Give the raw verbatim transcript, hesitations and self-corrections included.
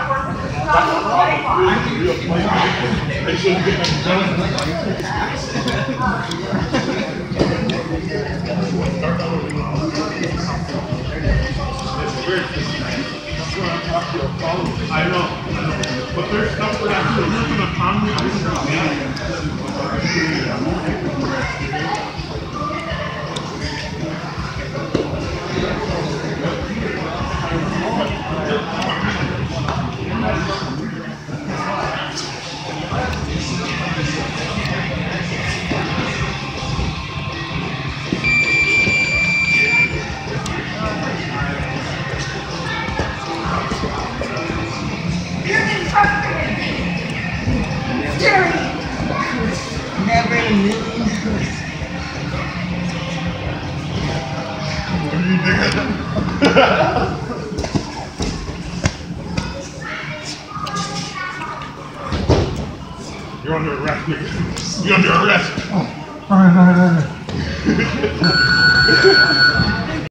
I know, but there's stuff that actually you're gonna come Never in a million. You're under arrest. You're under arrest. Oh, all right, all right, all right.